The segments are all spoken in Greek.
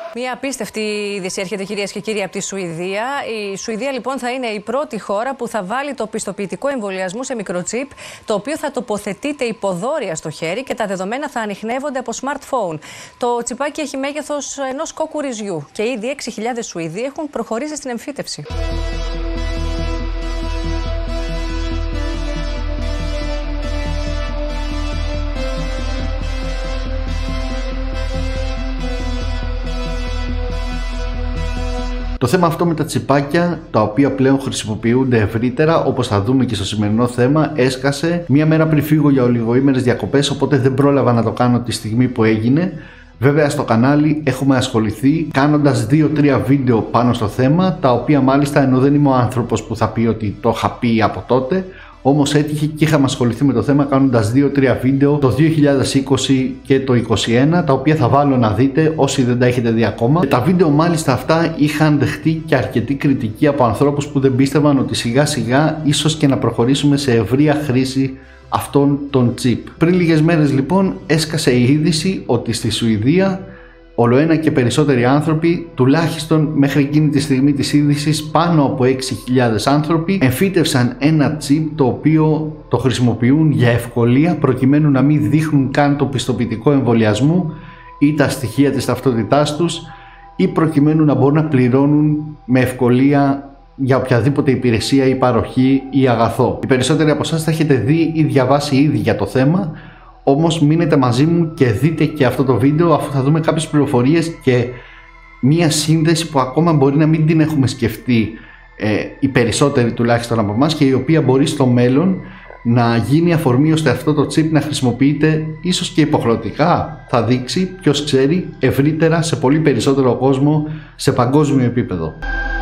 Μία απίστευτη είδηση έρχεται, κυρίες και κύριοι, από τη Σουηδία. Η Σουηδία, λοιπόν, θα είναι η πρώτη χώρα που θα βάλει το πιστοποιητικό εμβολιασμού σε μικροτσίπ, το οποίο θα τοποθετείται υποδόρια στο χέρι και τα δεδομένα θα ανιχνεύονται από smartphone. Το τσιπάκι έχει μέγεθος ενός κόκκου ρυζιού και ήδη 6.000 Σουηδοί έχουν προχωρήσει στην εμφύτευση. Το θέμα αυτό με τα τσιπάκια, τα οποία πλέον χρησιμοποιούνται ευρύτερα, όπως θα δούμε και στο σημερινό θέμα, έσκασε μία μέρα πριν φύγω για ολιγοήμερες διακοπές, οπότε δεν πρόλαβα να το κάνω τη στιγμή που έγινε. Βέβαια στο κανάλι έχουμε ασχοληθεί κάνοντας 2-3 βίντεο πάνω στο θέμα, τα οποία μάλιστα, ενώ δεν είμαι ο άνθρωπος που θα πει ότι το είχα πει από τότε, όμως έτυχε και είχαμε ασχοληθεί με το θέμα κάνοντας 2-3 βίντεο το 2020 και το 2021, τα οποία θα βάλω να δείτε όσοι δεν τα έχετε δει ακόμα. Τα βίντεο μάλιστα αυτά είχαν δεχτεί και αρκετή κριτική από ανθρώπους που δεν πίστευαν ότι σιγά σιγά ίσως και να προχωρήσουμε σε ευρεία χρήση αυτών των τσιπ. Πριν λίγες μέρες λοιπόν έσκασε η είδηση ότι στη Σουηδία ολοένα και περισσότεροι άνθρωποι, τουλάχιστον μέχρι εκείνη τη στιγμή της είδησης πάνω από 6.000 άνθρωποι, εμφύτευσαν ένα τσιπ το οποίο το χρησιμοποιούν για ευκολία προκειμένου να μην δείχνουν καν το πιστοποιητικό εμβολιασμού ή τα στοιχεία της ταυτότητάς τους ή προκειμένου να μπορούν να πληρώνουν με ευκολία για οποιαδήποτε υπηρεσία ή παροχή ή αγαθό. Οι περισσότεροι από εσάς θα έχετε δει ή διαβάσει ήδη για το θέμα. Όμως μείνετε μαζί μου και δείτε και αυτό το βίντεο, αφού θα δούμε κάποιες πληροφορίες και μία σύνδεση που ακόμα μπορεί να μην την έχουμε σκεφτεί οι περισσότεροι τουλάχιστον από εμάς και η οποία μπορεί στο μέλλον να γίνει αφορμή ώστε αυτό το chip να χρησιμοποιείται ίσως και υποχρεωτικά, θα δείξει, ποιος ξέρει, ευρύτερα σε πολύ περισσότερο κόσμο σε παγκόσμιο επίπεδο.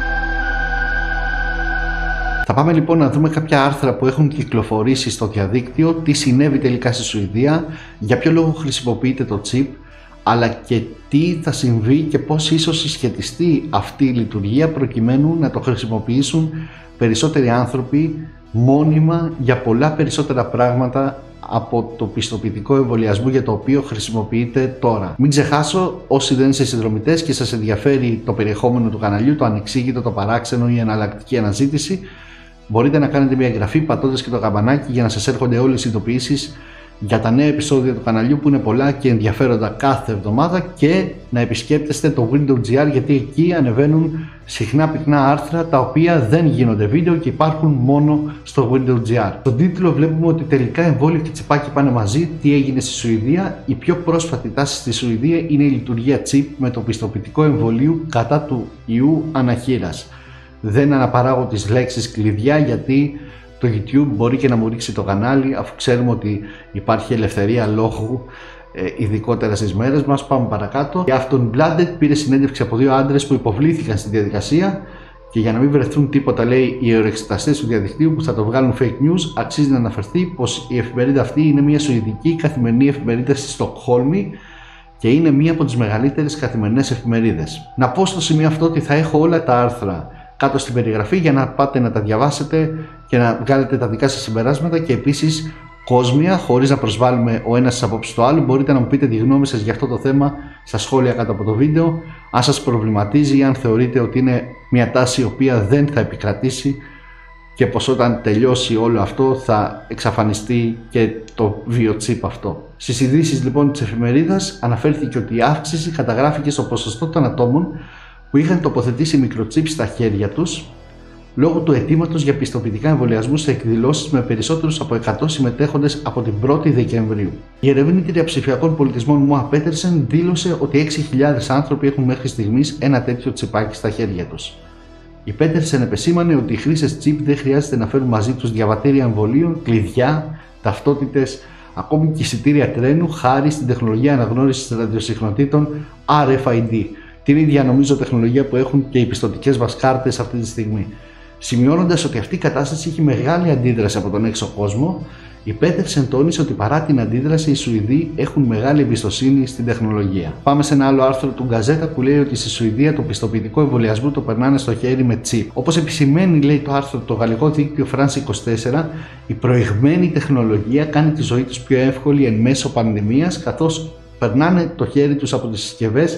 Θα πάμε λοιπόν να δούμε κάποια άρθρα που έχουν κυκλοφορήσει στο διαδίκτυο, τι συνέβη τελικά στη Σουηδία, για ποιο λόγο χρησιμοποιείται το chip, αλλά και τι θα συμβεί και πώς ίσως συσχετιστεί αυτή η λειτουργία προκειμένου να το χρησιμοποιήσουν περισσότεροι άνθρωποι μόνιμα για πολλά περισσότερα πράγματα από το πιστοποιητικό εμβολιασμού για το οποίο χρησιμοποιείται τώρα. Μην ξεχάσω, όσοι δεν είστε συνδρομητές και σας ενδιαφέρει το περιεχόμενο του καναλιού, το ανεξήγητο, το παράξενο ή η εναλλακτική αναζήτηση, μπορείτε να κάνετε μια εγγραφή πατώντας και το καμπανάκι για να σας έρχονται όλες οι ειδοποιήσεις για τα νέα επεισόδια του καναλιού που είναι πολλά και ενδιαφέροντα κάθε εβδομάδα και να επισκέπτεστε το Windows.gr γιατί εκεί ανεβαίνουν συχνά πυκνά άρθρα τα οποία δεν γίνονται βίντεο και υπάρχουν μόνο στο Windows.gr. Στον τίτλο βλέπουμε ότι τελικά εμβόλιο και τσιπάκι πάνε μαζί. Τι έγινε στη Σουηδία? Η πιο πρόσφατη τάση στη Σουηδία είναι η λειτουργία chip με το πιστοποιητικό εμβολίου κατά του ιού αναχείρας. Δεν αναπαράγω τις λέξεις κλειδιά γιατί το YouTube μπορεί και να μου ρίξει το κανάλι, αφού ξέρουμε ότι υπάρχει ελευθερία λόγου, ειδικότερα στις μέρες μας. Πάμε παρακάτω. Η Aftonbladet πήρε συνέντευξη από δύο άντρες που υποβλήθηκαν στη διαδικασία και για να μην βρεθούν τίποτα, λέει, οι οροεξεταστές του διαδικτύου που θα το βγάλουν fake news, αξίζει να αναφερθεί πως η εφημερίδα αυτή είναι μια σουηδική καθημερινή εφημερίδα στη Στοκχόλμη και είναι μία από τις μεγαλύτερες καθημερινές εφημερίδες. Να πω στο σημείο αυτό ότι θα έχω όλα τα άρθρα κάτω στην περιγραφή για να πάτε να τα διαβάσετε και να βγάλετε τα δικά σας συμπεράσματα και επίσης κόσμια, χωρίς να προσβάλλουμε ο ένας τις απόψεις του άλλου, μπορείτε να μου πείτε τη γνώμη σας για αυτό το θέμα στα σχόλια κάτω από το βίντεο, αν σας προβληματίζει ή αν θεωρείτε ότι είναι μια τάση η οποία δεν θα επικρατήσει και πως όταν τελειώσει όλο αυτό θα εξαφανιστεί και το βιοτσίπ αυτό. Στις ειδήσεις λοιπόν της εφημερίδας αναφέρθηκε ότι η αύξηση καταγράφηκε στο ποσοστό των ατόμων που είχαν τοποθετήσει μικροτσίπ στα χέρια τους λόγω του αιτήματος για πιστοποιητικά εμβολιασμού σε εκδηλώσεις με περισσότερους από 100 συμμετέχοντες από την 1η Δεκεμβρίου. Η ερευνήτρια ψηφιακών πολιτισμών Μόα Πέτερσεν δήλωσε ότι 6.000 άνθρωποι έχουν μέχρι στιγμής ένα τέτοιο τσιπάκι στα χέρια τους. Η Πέτερσεν επεσήμανε ότι οι χρήστες τσιπ δεν χρειάζεται να φέρουν μαζί τους διαβατήρια εμβολίων, κλειδιά, ταυτότητες, ακόμη και εισιτήρια τρένου χάρη στην τεχνολογία αναγνώρισης ραδιοσυχνοτήτων RFID. Την ίδια νομίζω τεχνολογία που έχουν και οι πιστωτικές μας κάρτες αυτή τη στιγμή. Σημειώνοντας ότι αυτή η κατάσταση έχει μεγάλη αντίδραση από τον έξω κόσμο, η Πέτερσεν τόνισε ότι παρά την αντίδραση οι Σουηδοί έχουν μεγάλη εμπιστοσύνη στην τεχνολογία. Πάμε σε ένα άλλο άρθρο του Γκαζέτα που λέει ότι στη Σουηδία το πιστοποιητικό εμβολιασμού το περνάνε στο χέρι με τσιπ. Όπως επισημαίνει, λέει το άρθρο, το γαλλικό δίκτυο France 24, η προηγμένη τεχνολογία κάνει τη ζωή τους πιο εύκολη εν μέσω πανδημίας, καθώς περνάνε το χέρι τους από τις συσκευές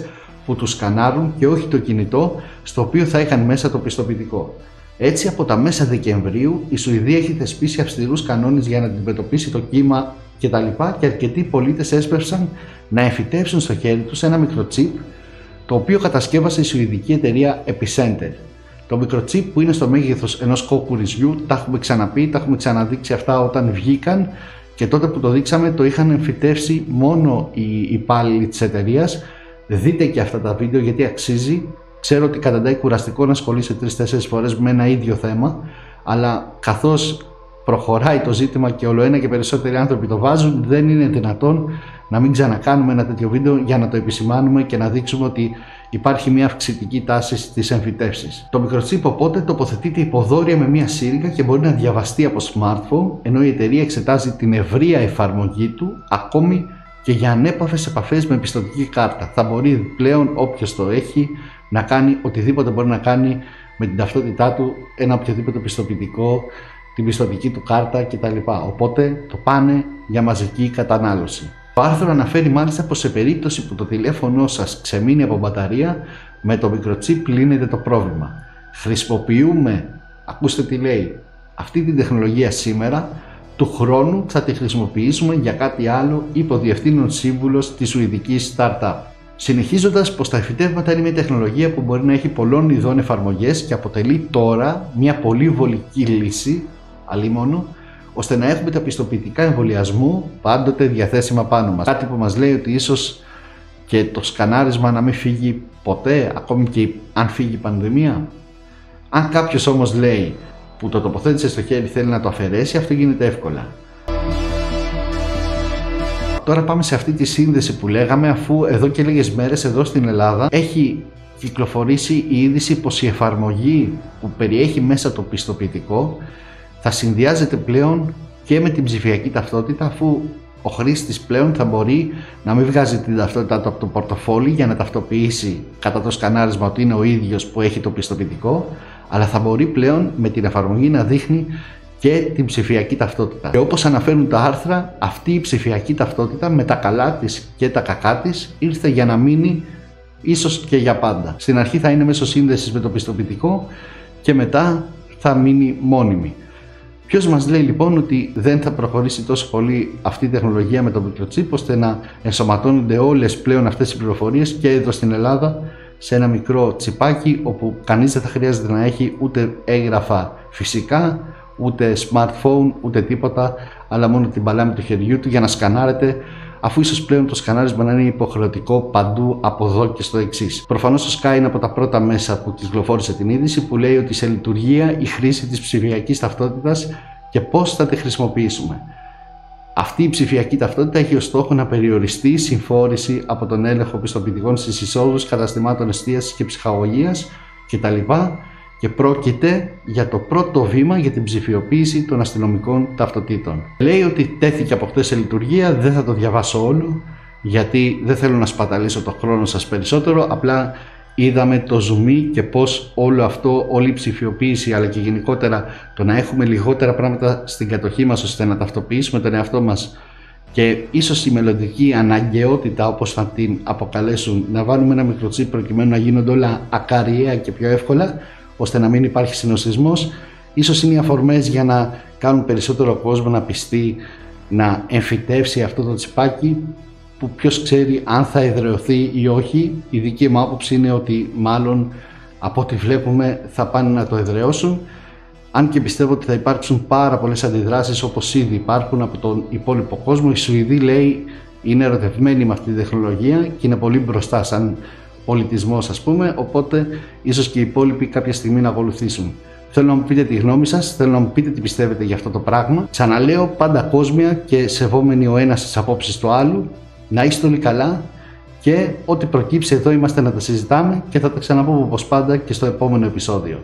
που τους σκανάρουν και όχι το κινητό στο οποίο θα είχαν μέσα το πιστοποιητικό. Έτσι, από τα μέσα Δεκεμβρίου η Σουηδία έχει θεσπίσει αυστηρούς κανόνες για να αντιμετωπίσει το κύμα κτλ. Και αρκετοί πολίτες έσπευσαν να εμφυτεύσουν στο χέρι τους ένα μικροτσίπ, το οποίο κατασκεύασε η σουηδική εταιρεία Epicenter. Το μικροτσίπ, που είναι στο μέγεθος ενός κοκκουριζιού, τα έχουμε ξαναπεί, τα έχουμε ξαναδείξει αυτά όταν βγήκαν, και τότε που το δείξαμε το είχαν εμφυτεύσει μόνο οι υπάλληλοι της εταιρείας. Δείτε και αυτά τα βίντεο γιατί αξίζει. Ξέρω ότι καταντάει κουραστικό να ασχολείσαι 3-4 φορές με ένα ίδιο θέμα, αλλά καθώς προχωράει το ζήτημα και ολοένα και περισσότεροι άνθρωποι το βάζουν, δεν είναι δυνατόν να μην ξανακάνουμε ένα τέτοιο βίντεο για να το επισημάνουμε και να δείξουμε ότι υπάρχει μια αυξητική τάση στις εμφυτεύσεις. Το μικροτσίπ οπότε τοποθετείται υποδόρια με μια σύριγγα και μπορεί να διαβαστεί από smartphone, ενώ η εταιρεία εξετάζει την ευρεία εφαρμογή του, ακόμη και για ανέπαφες επαφές με πιστωτική κάρτα. Θα μπορεί πλέον όποιος το έχει να κάνει οτιδήποτε μπορεί να κάνει με την ταυτότητά του, ένα οποιοδήποτε πιστοποιητικό, την πιστωτική του κάρτα κτλ. Οπότε το πάνε για μαζική κατανάλωση. Το άρθρο αναφέρει μάλιστα πως σε περίπτωση που το τηλέφωνο σας ξεμείνει από μπαταρία, με το μικροτσίπ λύνεται το πρόβλημα. Χρησιμοποιούμε, ακούστε τι λέει, αυτή την τεχνολογία σήμερα, του χρόνου θα τη χρησιμοποιήσουμε για κάτι άλλο, είπε ο Διευθύνων Σύμβουλος της Σουηδικής Startup. Συνεχίζοντας πως τα εμφυτεύματα είναι μια τεχνολογία που μπορεί να έχει πολλών ειδών εφαρμογές και αποτελεί τώρα μια πολύ βολική λύση, αλίμονο, ώστε να έχουμε τα πιστοποιητικά εμβολιασμού πάντοτε διαθέσιμα πάνω μας. Κάτι που μας λέει ότι ίσως και το σκανάρισμα να μην φύγει ποτέ, ακόμη και αν φύγει η πανδημία. Αν κάποιος όμως λέει που το τοποθέτησε στο χέρι θέλει να το αφαιρέσει, αυτό γίνεται εύκολα. Τώρα πάμε σε αυτή τη σύνδεση που λέγαμε, αφού εδώ και λίγες μέρες εδώ στην Ελλάδα έχει κυκλοφορήσει η είδηση πως η εφαρμογή που περιέχει μέσα το πιστοποιητικό θα συνδυάζεται πλέον και με την ψηφιακή ταυτότητα, αφού ο χρήστης πλέον θα μπορεί να μην βγάζει την ταυτότητά του από το πορτοφόλι για να ταυτοποιήσει κατά το σκανάρισμα ότι είναι ο ίδιος που έχει το πιστοποιητικό, αλλά θα μπορεί πλέον με την εφαρμογή να δείχνει και την ψηφιακή ταυτότητα. Και όπως αναφέρουν τα άρθρα, αυτή η ψηφιακή ταυτότητα με τα καλά της και τα κακά της ήρθε για να μείνει ίσως και για πάντα. Στην αρχή θα είναι μέσω σύνδεσης με το πιστοποιητικό και μετά θα μείνει μόνιμη. Ποιος μας λέει λοιπόν ότι δεν θα προχωρήσει τόσο πολύ αυτή η τεχνολογία με το μικροτσίπ ώστε να ενσωματώνονται όλες πλέον αυτές οι πληροφορίες και εδώ στην Ελλάδα σε ένα μικρό τσιπάκι, όπου κανείς δεν θα χρειάζεται να έχει ούτε έγγραφα φυσικά, ούτε smartphone, ούτε τίποτα, αλλά μόνο την παλάμη του χεριού του για να σκανάρετε, αφού ίσως πλέον το σκανάρισμα να είναι υποχρεωτικό παντού από εδώ και στο εξής. Προφανώς το Sky είναι από τα πρώτα μέσα που κυκλοφόρησε την είδηση που λέει ότι σε λειτουργία η χρήση της ψηφιακής ταυτότητας και πώς θα τη χρησιμοποιήσουμε. Αυτή η ψηφιακή ταυτότητα έχει ως στόχο να περιοριστεί η συμφόρηση από τον έλεγχο πιστοποιητικών στις εισόδους καταστημάτων εστίασης και ψυχαγωγίας κτλ. Και πρόκειται για το πρώτο βήμα για την ψηφιοποίηση των αστυνομικών ταυτοτήτων. Λέει ότι τέθηκε από χτες σε λειτουργία, δεν θα το διαβάσω όλο γιατί δεν θέλω να σπαταλήσω το χρόνο σας περισσότερο, απλά είδαμε το ζουμί και πως όλο αυτό, όλη η ψηφιοποίηση αλλά και γενικότερα το να έχουμε λιγότερα πράγματα στην κατοχή μας ώστε να ταυτοποιήσουμε τον εαυτό μας και ίσως η μελλοντική αναγκαιότητα, όπως θα την αποκαλέσουν, να βάλουμε ένα μικροτσίπ προκειμένου να γίνονται όλα ακαριέα και πιο εύκολα, ώστε να μην υπάρχει συνοστισμός, ίσως είναι οι αφορμές για να κάνουν περισσότερο κόσμο να πιστεί να εμφυτεύσει αυτό το τσιπάκι, που ποιος ξέρει αν θα εδραιωθεί ή όχι. Η δική μου άποψη είναι ότι μάλλον από ό,τι βλέπουμε θα πάνε να το εδραιώσουν, αν και πιστεύω ότι θα υπάρξουν πάρα πολλές αντιδράσεις όπως ήδη υπάρχουν από τον υπόλοιπο κόσμο. Οι Σουηδοί, λέει, είναι ερωτευμένοι με αυτή τη τεχνολογία και είναι πολύ μπροστά σαν πολιτισμός, ας πούμε, οπότε ίσως και οι υπόλοιποι κάποια στιγμή να ακολουθήσουν. Θέλω να μου πείτε τη γνώμη σας, θέλω να μου πείτε τι πιστεύετε για αυτό το πράγμα. Ξαναλέω, πάντα κόσμια και σεβόμενοι ο ένας τις απόψεις του άλλου. Να είστε όλοι καλά και ό,τι προκύψει εδώ είμαστε να τα συζητάμε και θα τα ξαναπούμε όπως πάντα και στο επόμενο επεισόδιο.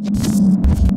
Σουηδία.